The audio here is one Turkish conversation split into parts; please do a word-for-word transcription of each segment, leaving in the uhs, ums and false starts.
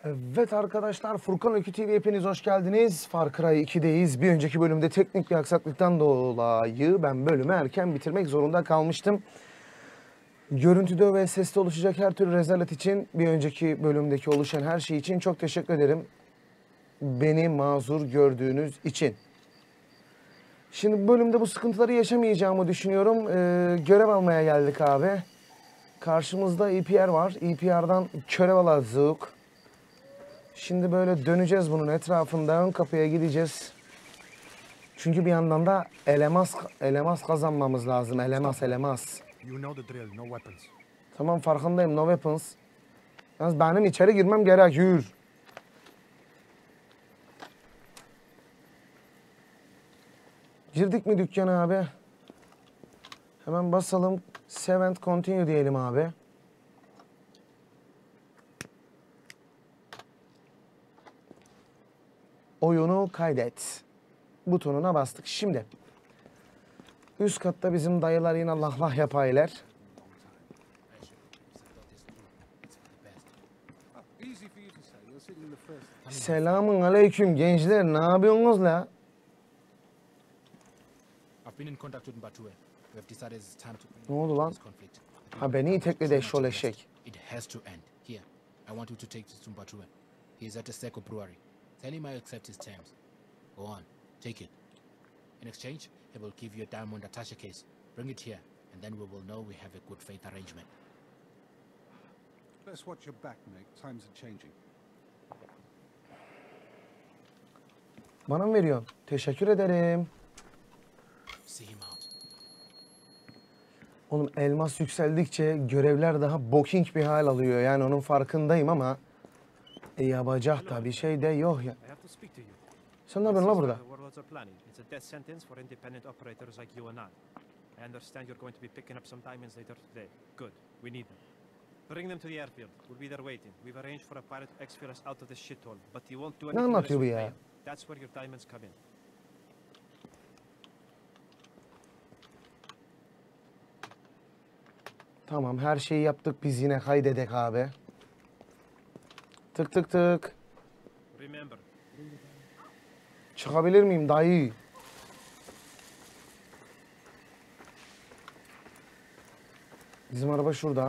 Evet arkadaşlar, Furkan Öykü T V hepiniz hoş geldiniz. Far Cry iki'deyiz. Bir önceki bölümde teknik bir aksaklıktan dolayı ben bölümü erken bitirmek zorunda kalmıştım. Görüntüde ve seste oluşacak her türlü rezalet için, bir önceki bölümdeki oluşan her şey için çok teşekkür ederim. Beni mazur gördüğünüz için. Şimdi bu bölümde bu sıkıntıları yaşamayacağımı düşünüyorum. Ee, görev almaya geldik abi. Karşımızda E P R var. E P R'dan görev alacağız. Şimdi böyle döneceğiz bunun etrafında, ön kapıya gideceğiz. Çünkü bir yandan da elemas elemas kazanmamız lazım. Elemas elemas. You know the drill, no weapons. Tamam, farkındayım, no weapons. Yalnız benim içeri girmem gerekiyor. Girdik mi dükkana abi? Hemen basalım. Save and continue diyelim abi. Oyunu kaydet butonuna bastık. Şimdi üst katta bizim dayılar yine Allah Allah yapaylar. Selamun aleyküm gençler, ne yapıyorsunuz la? Ne oldu lan? Ha, beni itekledi eşşol eşek. Tell him I accept his terms. Go on, take it. In exchange, he will give you a diamond attaché case. Bring it here, and then we will know we have a good faith arrangement. Let's watch your back, mate. Times are changing. Bana mı veriyorsun? Teşekkür ederim. See him out. Oğlum, elmas yükseldikçe görevler daha booking bir hal alıyor. Yani onun farkındayım ama e, yapacak da bir şey de yok ya. Sen ne yapıyorsun la burada? Ne anlatıyor bu ya? Tamam, her şeyi yaptık, biz yine kaydedek abi. Tık tık tık. Çıkabilir miyim dayı? Bizim araba şurada.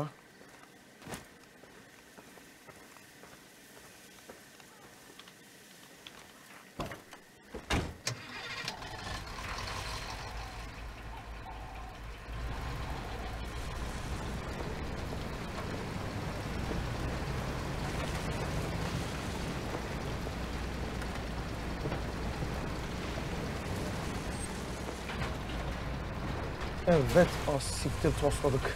Evet, az siktir tosladık.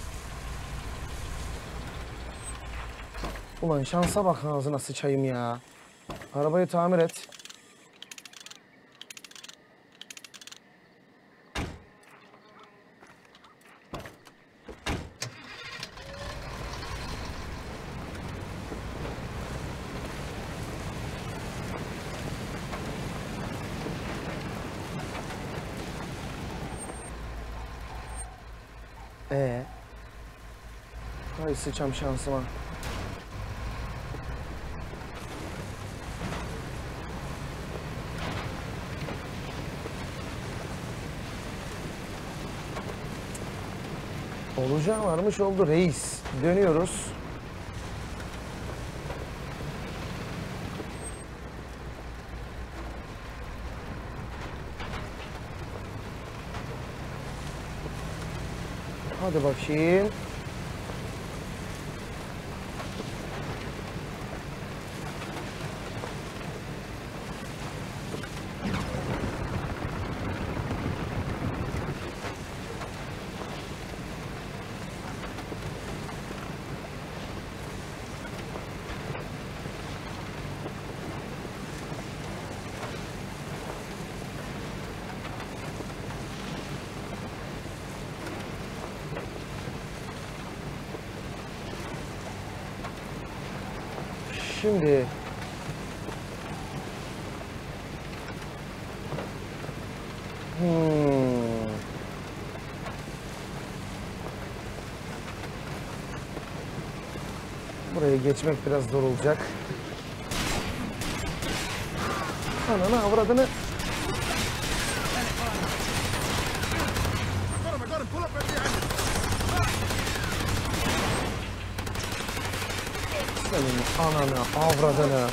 Ulan şansa bak, ağzına sıçayım ya. Arabayı tamir et. Ee, hay sıçam şansıma. Olacağı varmış oldu reis. Dönüyoruz. Hadi bakayım. Şimdi hmm. Buraya geçmek biraz zor olacak. Ananı avradını. Senin ananı avradını.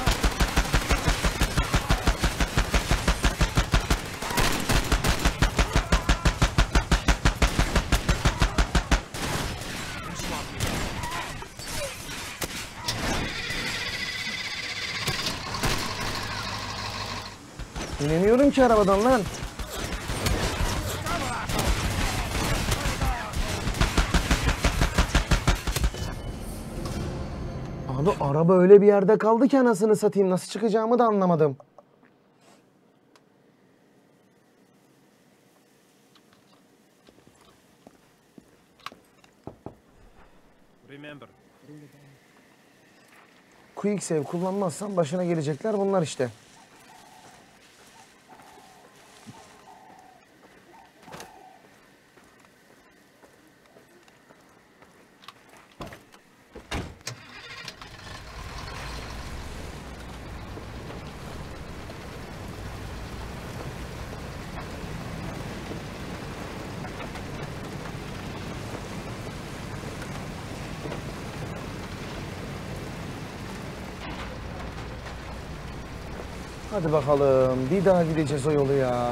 İnemiyorum ki arabadan lan. Abi araba öyle bir yerde kaldı ki anasını satayım. Nasıl çıkacağımı da anlamadım. Remember, Quick save kullanmazsan başına gelecekler bunlar işte. Hadi bakalım. Bir daha gideceğiz o yolu ya.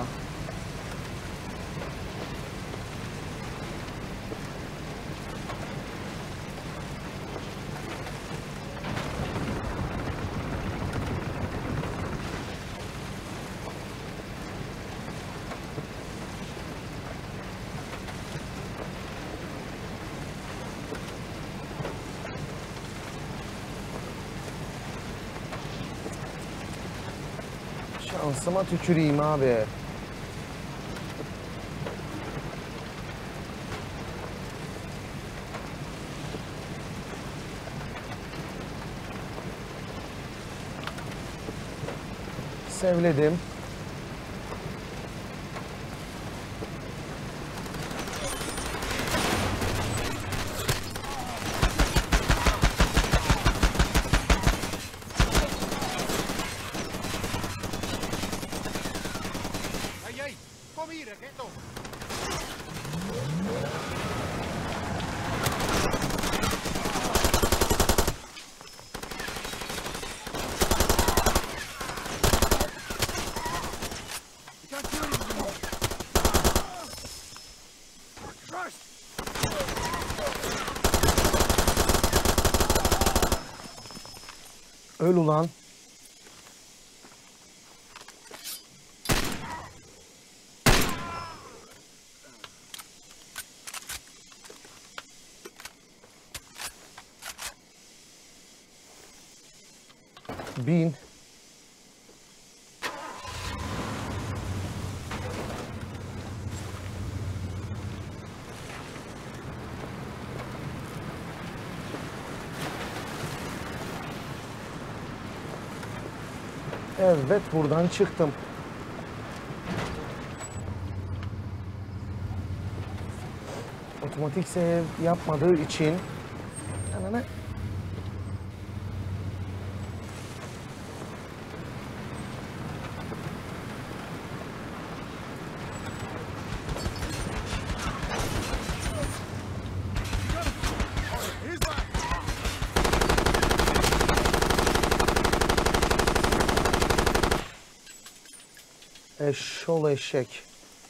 Şansıma tüküreyim abi. Sevledim. Ei, ei, kom hier, Ghetto. You can't kill him anymore. Christ! Öl ulan. Bin. Evet, buradan çıktım. Otomatik save yapmadığı için ananı He's back. eşşol eşek.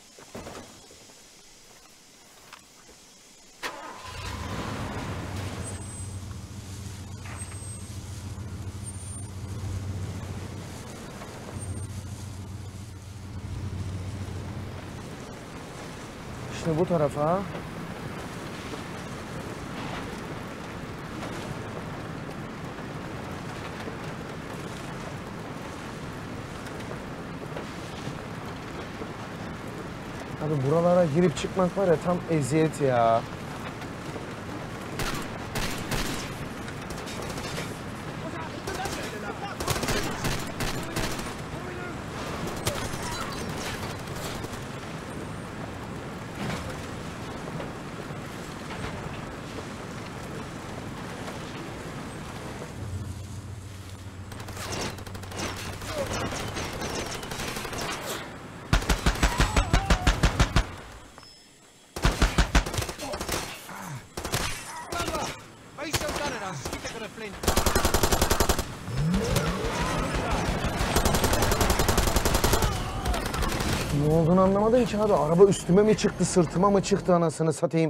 Şimdi bu tarafa. Abi buralara girip çıkmak var ya tam eziyet ya. Schiet ik er een flint. Ne olduğunu anlamadım ki abi. Araba üstüme mi çıktı, sırtıma mı çıktı anasını satayım.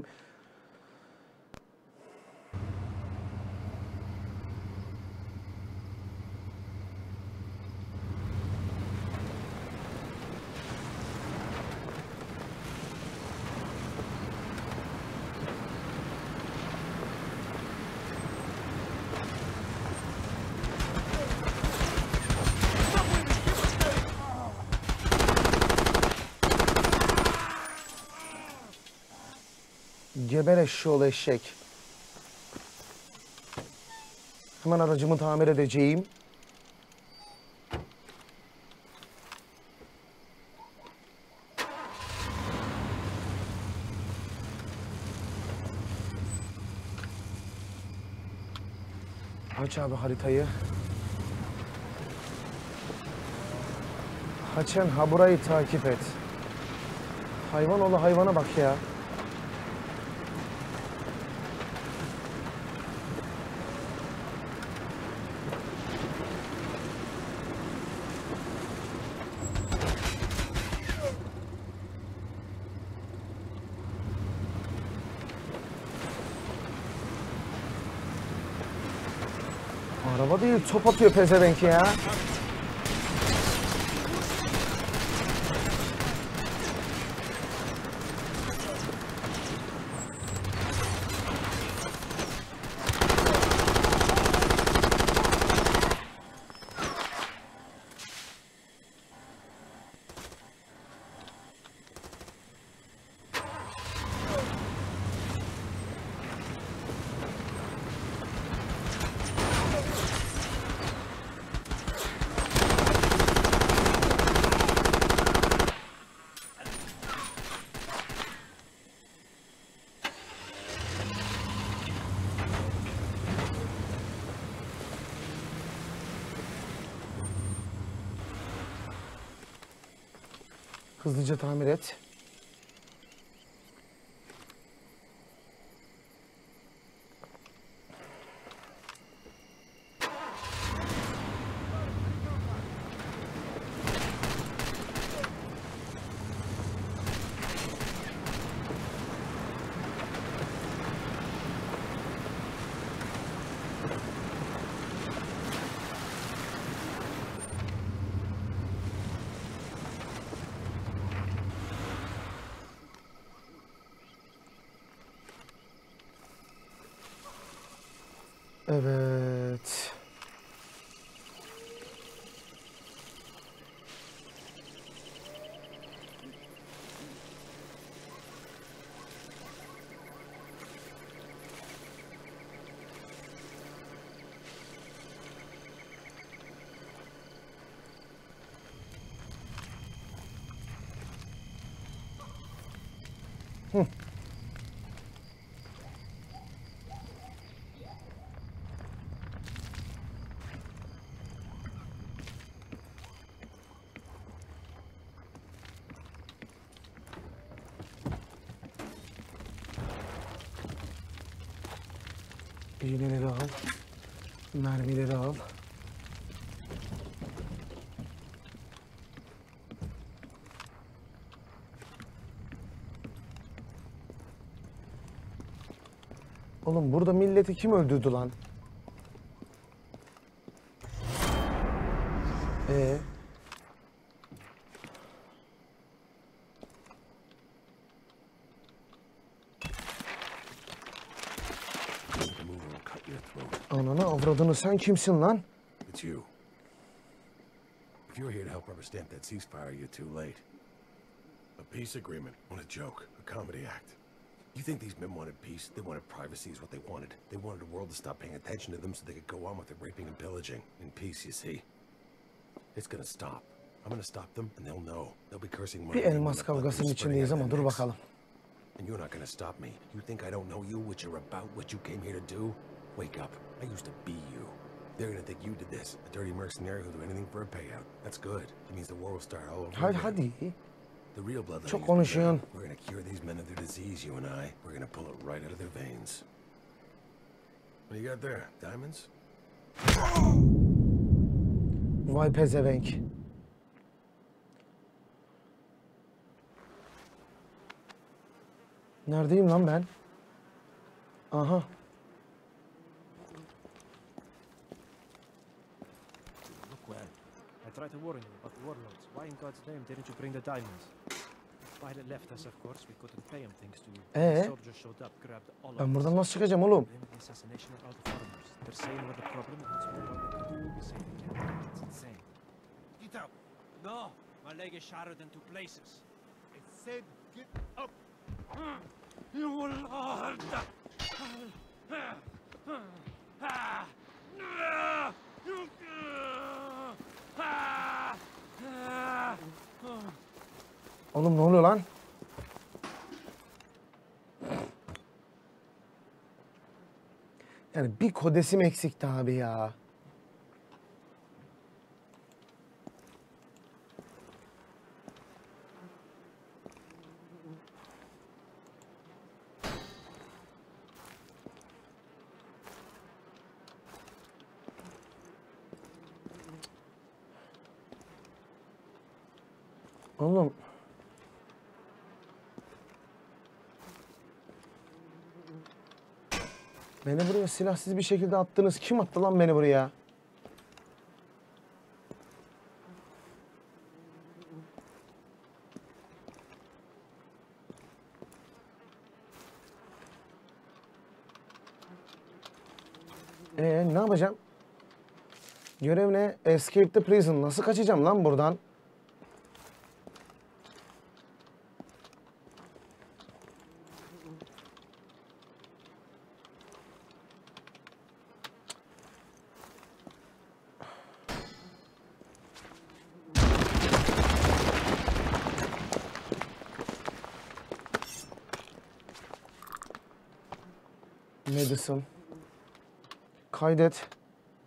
Geber eşşoğlu eşek. Hemen aracımı tamir edeceğim. Aç abi haritayı. Haçen ha burayı takip et. Hayvan oğlu hayvana bak ya. Araba değil, top atıyor pezevenk ya. Hızlıca tamir et. Evet. Hı. İğneleri al. Mermileri al. Oğlum burada milleti kim öldürdü lan? Ee? Ananı avradını, sen kimsin lan? It's you. If you're here to help rubber stamp that ceasefire, you're too late. A peace agreement, what a joke, a comedy act. You think these men wanted peace? They wanted privacy is what they wanted. They wanted the world to stop paying attention to them so they could go on with their raping and pillaging. In peace, you see. It's gonna stop. I'm gonna stop them and they'll know. They'll be cursing my Bir name elmas and the blood kavgasının that's spreading içindeyiz out ama their dur necks. bakalım. And you're not gonna stop me. You think I don't know you, what you're about, what you came here to do? Wake up. I used to be you. They're gonna think you did this. A dirty mercenary who'll do anything for a payout. That's good. It means the war will start all over Hadi again. hadi. The real bloodline Çok is konuşuyorsun. begun. We're gonna cure these men of their disease, you and I. We're gonna pull it right out of their veins. What do you got there? Diamonds? Vay pezevenk. Neredeyim lan ben? Aha. Look well. I tried to warn you about the warlords. Why in God's name didn't you bring the diamonds? Pilot left us, of course. We couldn't pay him thanks to you. Ee? The soldiers showed up, grabbed all of Ben us. buradan nasıl çıkacağım oğlum? Blamed the assassination of all the foreigners. They're saying we're the problem. It's more what we can do. We say they can't. It's insane. Get up. No. My leg is shattered in two places. I said get up. You will hold. Oğlum ne oluyor lan? Yani bir kodesim eksikti abi ya. Oğlum. Beni buraya silahsız bir şekilde attınız. Kim attı lan beni buraya? Ee, ne yapacağım? Görev ne? Escape the prison. Nasıl kaçacağım lan buradan? Madison. Kaydet.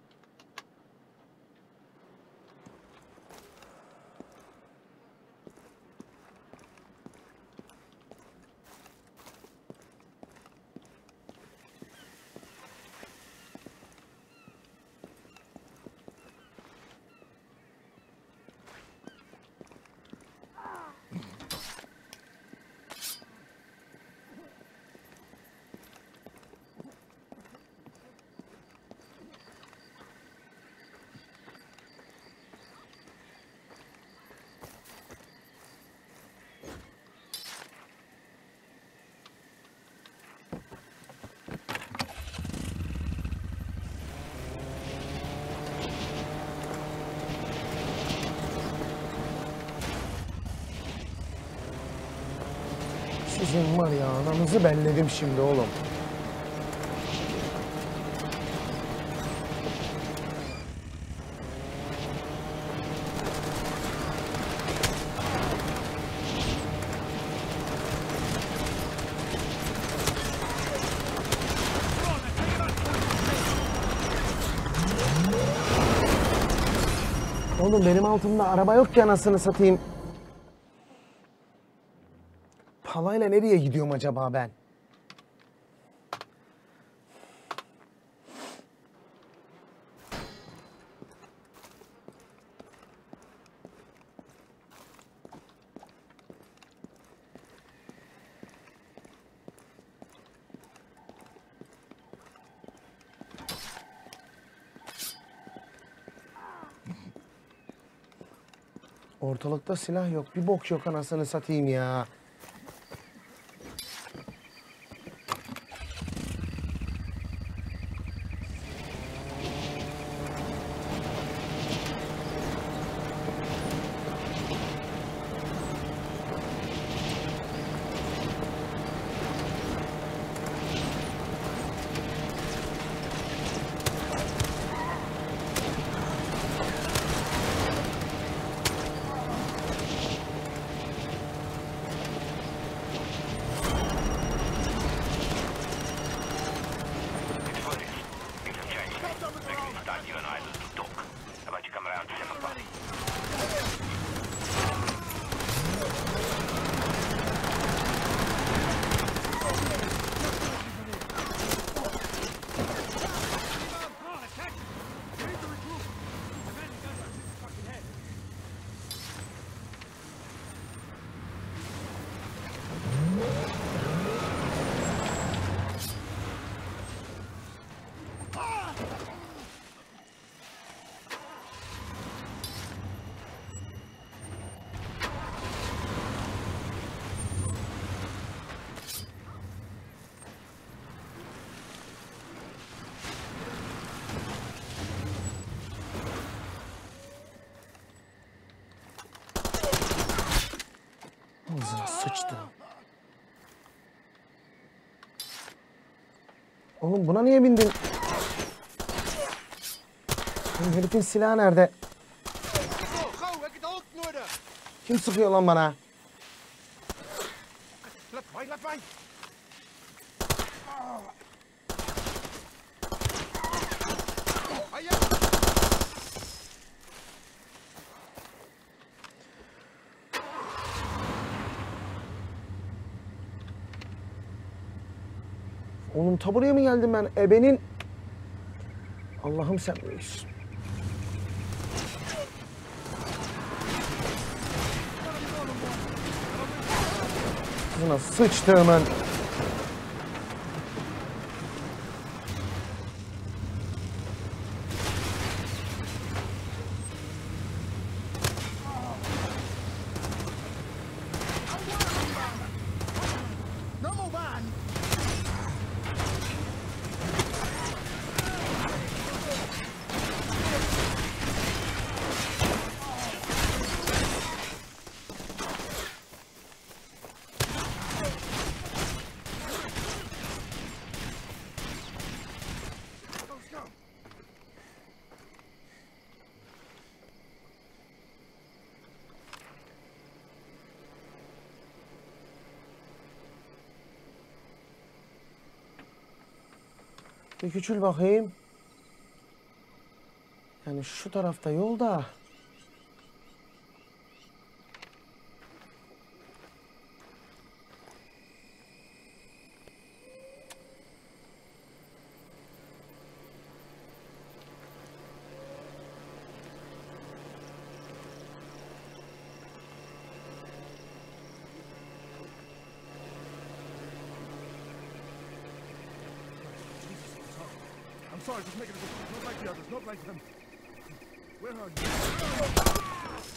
Sizin var ya ananızı belledim şimdi oğlum. Oğlum benim altımda araba yok ki anasını satayım. Palayla nereye gidiyorum acaba ben? Ortalıkta silah yok, bir bok yok anasını satayım ya. sıçtı. Oğlum buna niye bindin? Oğlum herifin silahı nerede? Kim sıkıyor lan bana? Oğlum ta buraya mı geldim ben? Ebenin... Allah'ım sen büyüksün. Kızına sıçtığımın... Bir küçül bakayım. Yani şu tarafta yolda. I'm sorry, just make it a not like the others, not like them. Where are you?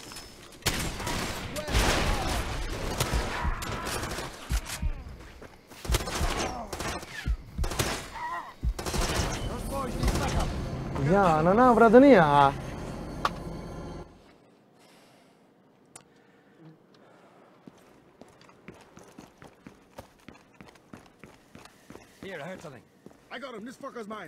Ya ananı avradını ya. Here, I heard something. I got him, this fucker's mine.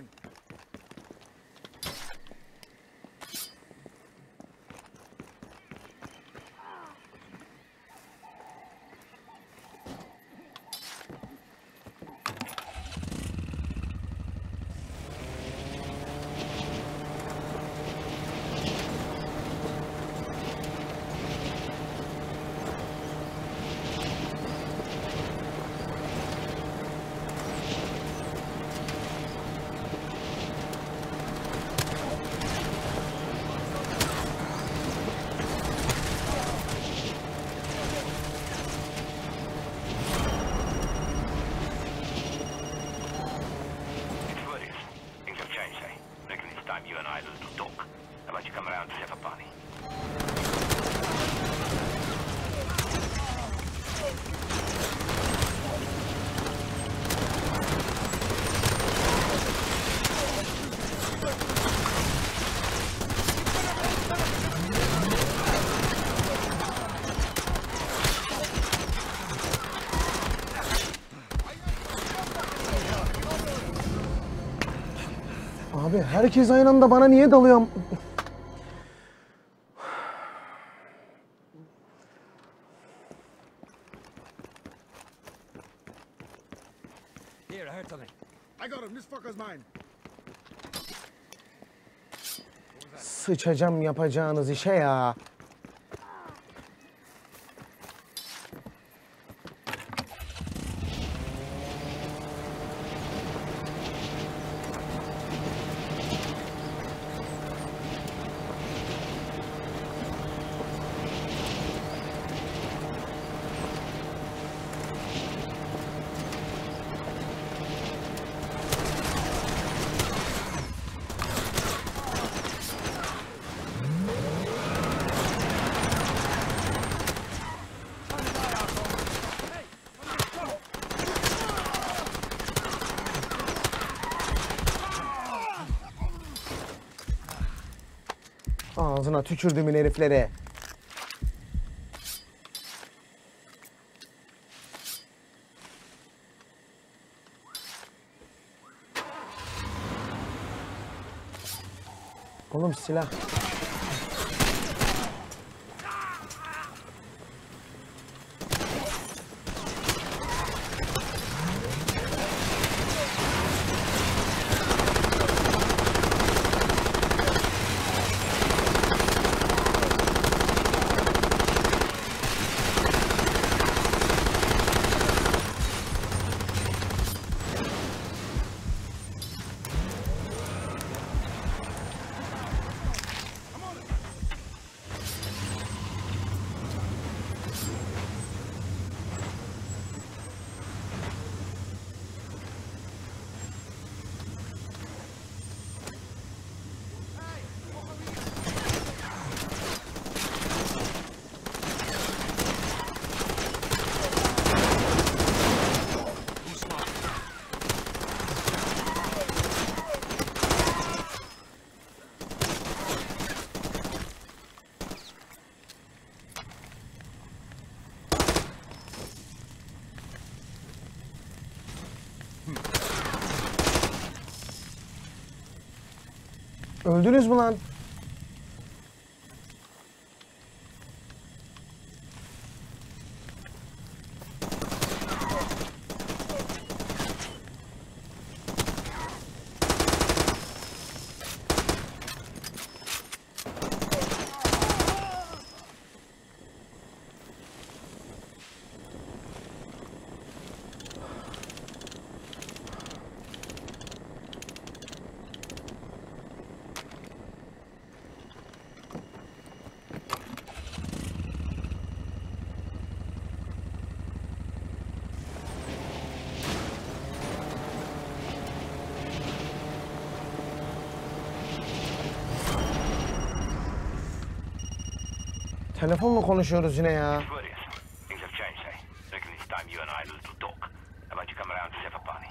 Abi herkes aynı anda bana niye dalıyor? Here, I heard something. I got him, this fucker's mine. Sıçacağım yapacağınız işe ya. Ağzına tükürdümün herifleri. Oğlum silah. Öldünüz mü lan? Telefonla konuşuyoruz yine ya. Things have changed, eh? Reckon it's time you and I had a little talk. How about you come around to Seferpani?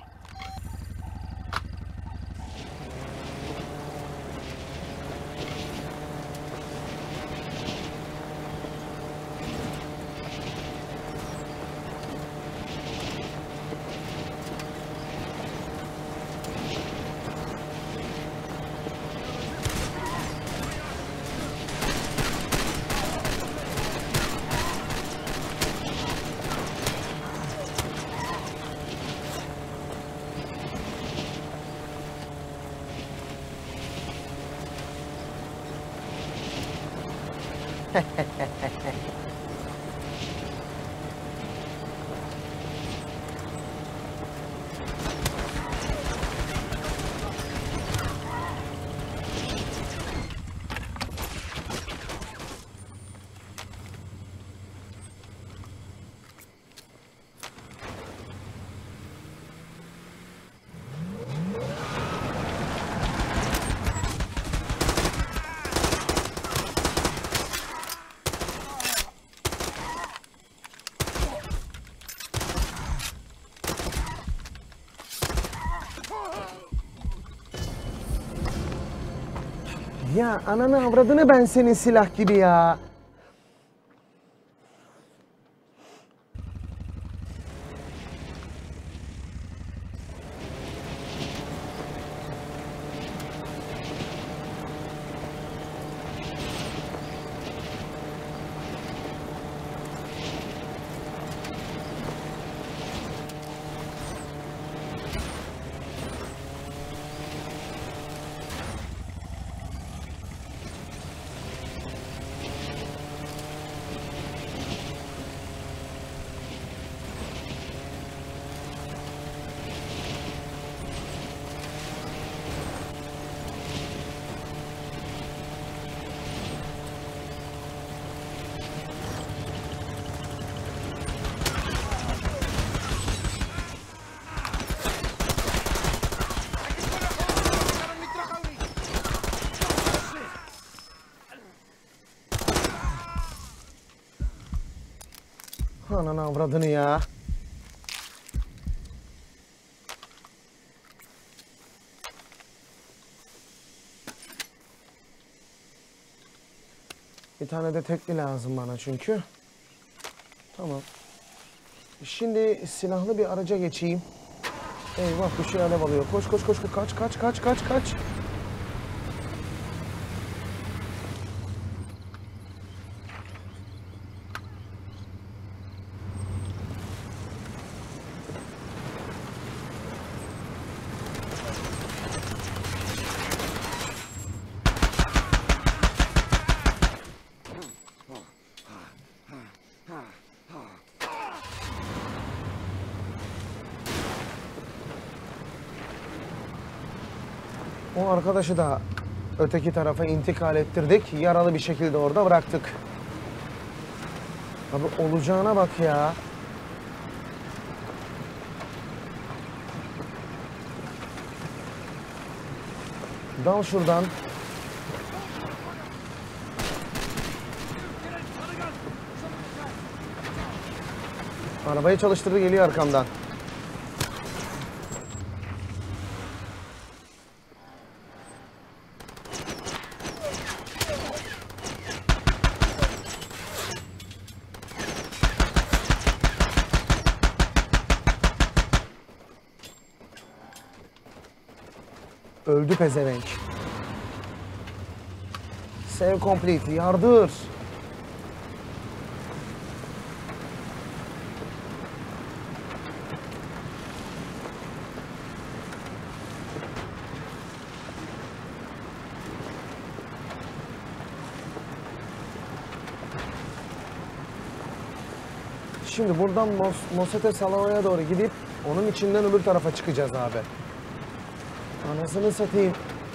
Ya ananı avradını ben senin silah gibi ya. Ananı avradını ya. Bir tane de tekli lazım bana çünkü. Tamam. Şimdi silahlı bir araca geçeyim. Eyvah bir şey alev alıyor. Koş koş koş kaç kaç kaç kaç kaç. O arkadaşı da öteki tarafa intikal ettirdik. Yaralı bir şekilde orada bıraktık. Abi olacağına bak ya. Dal şuradan. Arabayı çalıştırdı, geliyor arkamdan. Öldü pezevenk. Save complete. Yardır. Şimdi buradan Mos Mosete Salava'ya doğru gidip onun içinden öbür tarafa çıkacağız abi. Anasını satayım.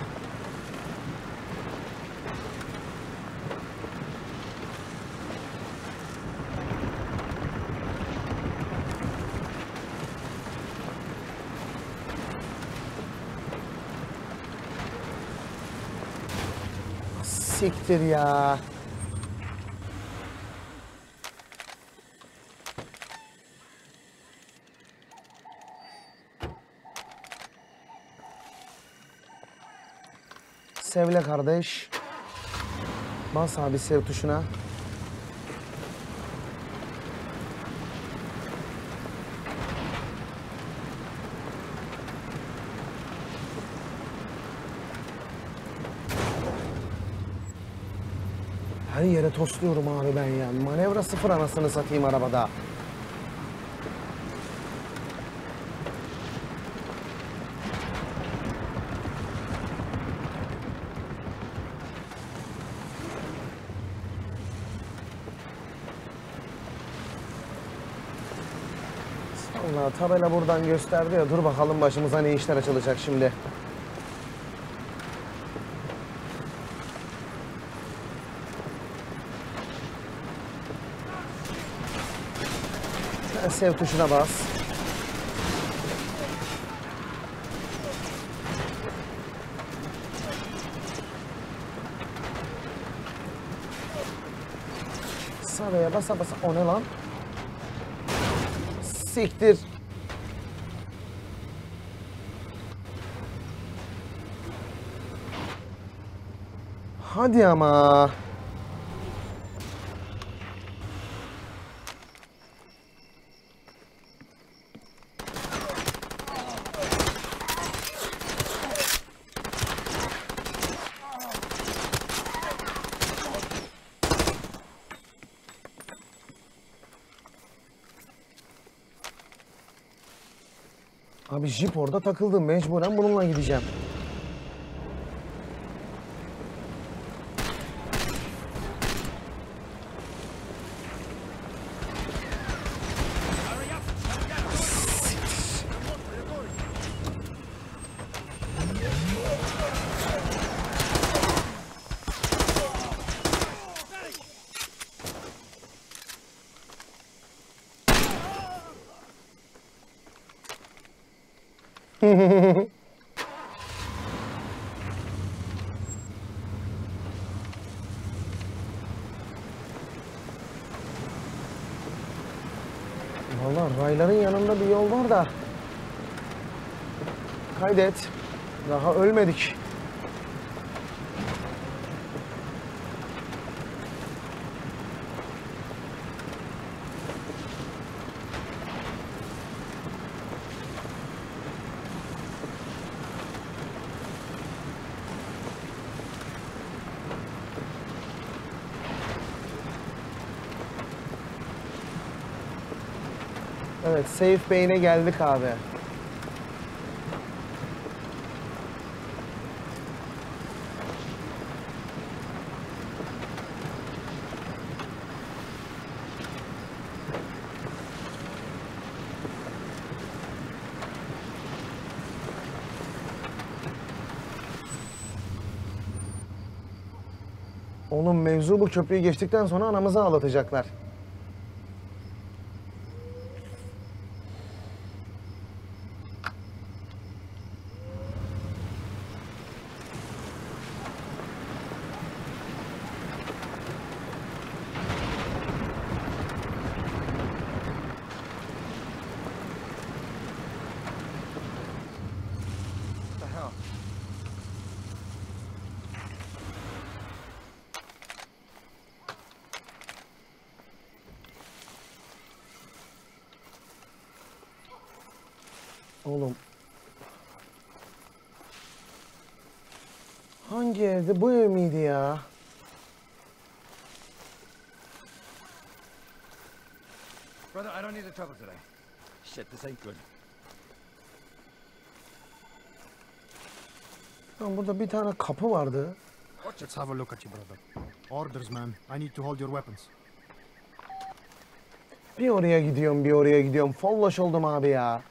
Siktir ya. Sevle kardeş. Bas abi sev tuşuna. Her yere tosluyorum abi ben ya. Manevra sıfır anasını satayım arabada. Allah, tabela buradan gösterdi ya. Dur bakalım başımıza ne işler açılacak şimdi. Sev tuşuna bas. Saraya basa basa. O ne lan? Siktir. Hadi ama. Abi jip orada takıldı. Mecburen bununla gideceğim. Vallahi rayların yanında bir yol var da. Kaydet. Daha ölmedik. Evet, Safe Bay'ine geldik abi. Oğlum mevzu bu, köprüyü geçtikten sonra anamızı ağlatacaklar. Oğlum. Hangi evde? Bu ev miydi ya? Brother, I don't need the trouble today. Shit, this ain't good. Lan burada bir tane kapı vardı. Let's have a look at you, brother. Orders, man. I need to hold your weapons. Bir oraya gidiyorum, bir oraya gidiyorum. Folloş oldum abi ya.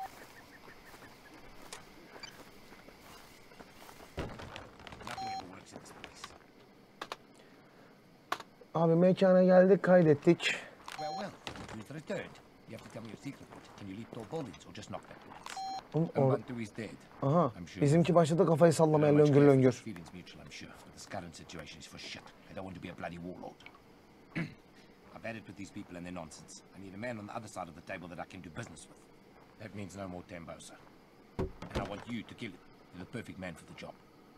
Nothing ever works in this place. Abi mekana geldik, kaydettik. Well, well, you've returned. You have to tell me your secret. Can you leap tall buildings or just knock that place? Oğlum, or- Mbantu is dead. Aha, I'm sure. bizimki başladı kafayı sallamaya Not much löngür care for löngür. those feelings mutual, I'm sure. But this current situation is for shit. I don't want to be a bloody warlord. I've had it with these people and their nonsense. I need a man on the other side of the table that I can do business with. That means no more Tembosa. And I want you to kill him. You're the perfect man for the job.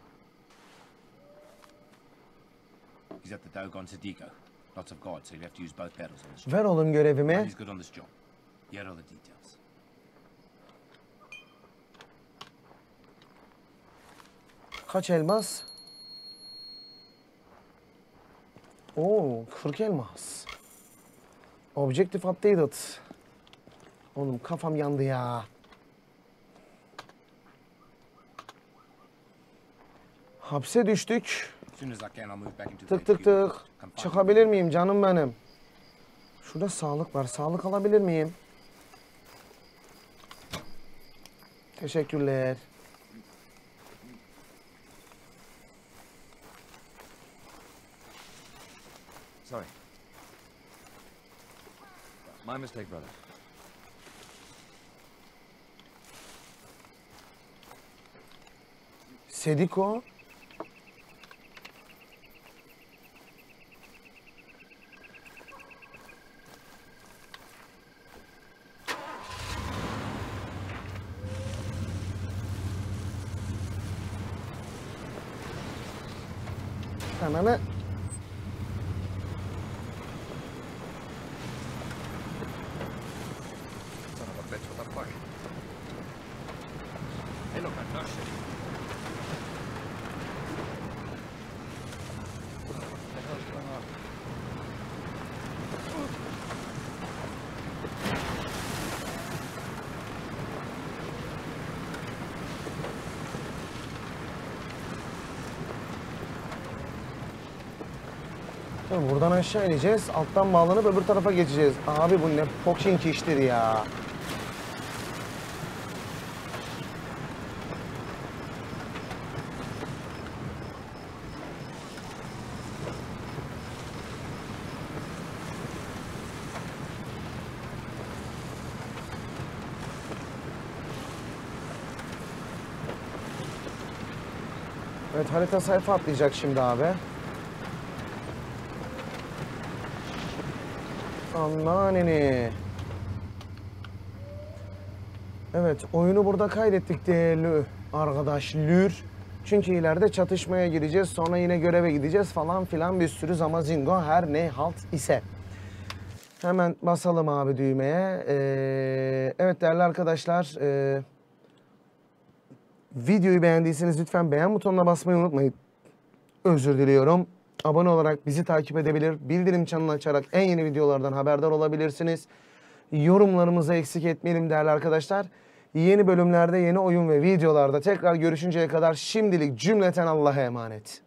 He's at the Dogon Sadiqo. Lots of guards, so you'll have to use both barrels on this job. Ver oğlum görevimi. He's good on this job. Here are all the details. Kaç elmas? Oo, kırk elmas. Objective updated. Oğlum kafam yandı ya. Hapse düştük. As soon as I can, I'll move back into the Tık tık H Q. tık. Come find me. Çıkabilir miyim canım benim? Şurada sağlık var. Sağlık alabilir miyim? Teşekkürler. Sorry. My mistake, brother. Sediko. Ananı. Son of a bitch, what the fuck? Hey, look, I'm not shit. What the hell's going on? Tamam, buradan aşağı ineceğiz. Alttan bağlanıp öbür tarafa geçeceğiz. Abi bu ne pokşink iştir ya. Evet, harita sayfa atlayacak şimdi abi. Anneanneni. Evet, oyunu burada kaydettik değerli arkadaşlar. Çünkü ileride çatışmaya gireceğiz, sonra yine göreve gideceğiz falan filan bir sürü zamazingo her ne halt ise. Hemen basalım abi düğmeye. Ee, evet değerli arkadaşlar, e, videoyu beğendiyseniz lütfen beğen butonuna basmayı unutmayın. Özür diliyorum. Abone olarak bizi takip edebilir, bildirim çanını açarak en yeni videolardan haberdar olabilirsiniz. Yorumlarımızı eksik etmeyelim değerli arkadaşlar. Yeni bölümlerde, yeni oyun ve videolarda tekrar görüşünceye kadar şimdilik cümleten Allah'a emanet.